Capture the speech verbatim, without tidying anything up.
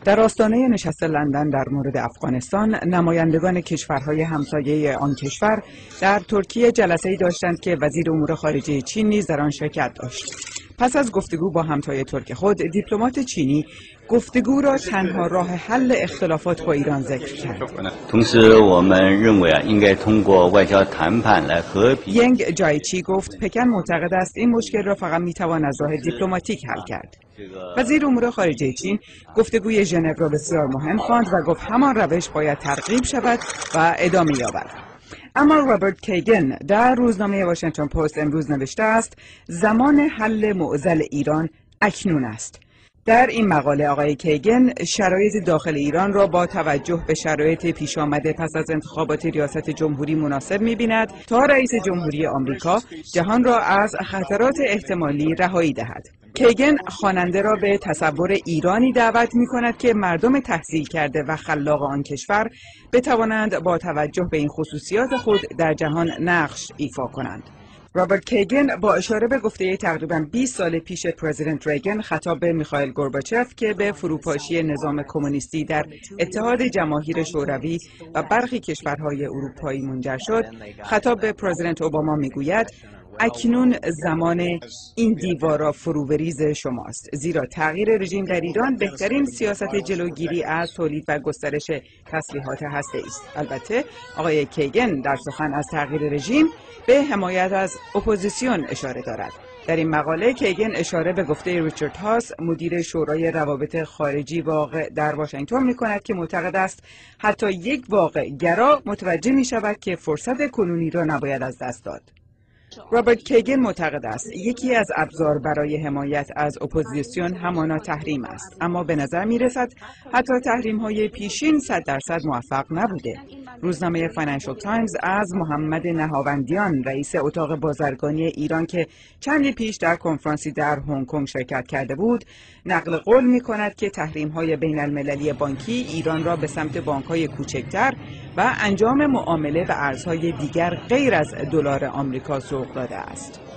در آستانه نشست لندن در مورد افغانستان، نمایندگان کشورهای همسایه آن کشور در ترکیه جلسه‌ای داشتند که وزیر امور خارجه چین نیز در آن شرکت داشت. پس از گفتگو با همتای ترک خود، دیپلمات چینی گفتگو را تنها راه حل اختلافات با ایران ذکر کرد. ینگ جایچی گفت پکن معتقد است این مشکل را فقط میتوان از راه دیپلماتیک حل کرد. وزیر امور خارجه چین گفتگوی ژنو را بسیار مهم خواند و گفت همان روش باید ترغیب شود و ادامه یابد. اما رابرت کیگن در روزنامه واشنگتن پست امروز نوشته است زمان حل معضل ایران اکنون است. در این مقاله آقای کیگن شرایط داخل ایران را با توجه به شرایط پیش آمده پس از انتخابات ریاست جمهوری مناسب می‌بیند تا رئیس جمهوری آمریکا جهان را از خطرات احتمالی رهایی دهد. کیگن خواننده را به تصور ایرانی دعوت می‌کند که مردم تحصیل کرده و خلاق آن کشور بتوانند با توجه به این خصوصیات خود در جهان نقش ایفا کنند. رابرت کیگن با اشاره به گفته تقریباً بیست سال پیش پرزیدنت ریگن خطاب به میخائیل گورباچف که به فروپاشی نظام کمونیستی در اتحاد جماهیر شوروی و برخی کشورهای اروپایی منجر شد، خطاب به پرزیدنت اوباما میگوید اکنون زمان این دیوارا فروبریز شماست، زیرا تغییر رژیم در ایران بهترین سیاست جلوگیری از تولید و گسترش تسلیحات هسته‌ای است. البته آقای کیگن در سخن از تغییر رژیم به حمایت از اپوزیسیون اشاره دارد. در این مقاله کیگن اشاره به گفته ریچارد هاس مدیر شورای روابط خارجی واقع در واشنگتن می‌کند که معتقد است حتی یک واقع گرا متوجه می‌شود که فرصت کنونی را نباید از دست داد. رابرت کیگن معتقد است یکی از ابزار برای حمایت از اپوزیسیون همانا تحریم است، اما به نظر می رسد حتی تحریم های پیشین صد درصد موفق نبوده. روزنامه فاینانشل تایمز از محمد نهاوندیان رئیس اتاق بازرگانی ایران که چندی پیش در کنفرانسی در هنگ کنگ شرکت کرده بود نقل قول می کند که تحریم های بین المللی بانکی ایران را به سمت بانک های کوچکتر و انجام معامله و ارزهای دیگر غیر از دلار آمریکا سوق داده است.